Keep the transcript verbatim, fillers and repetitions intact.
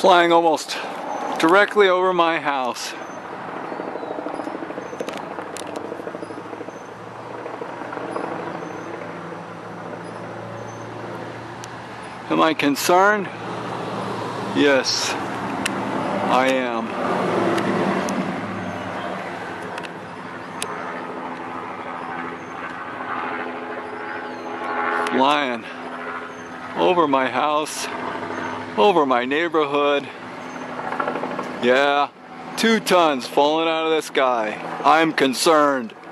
Flying almost directly over my house. Am I concerned? Yes, I am. Flying over my house, over my neighborhood. Yeah, two tons falling out of the sky. I'm concerned.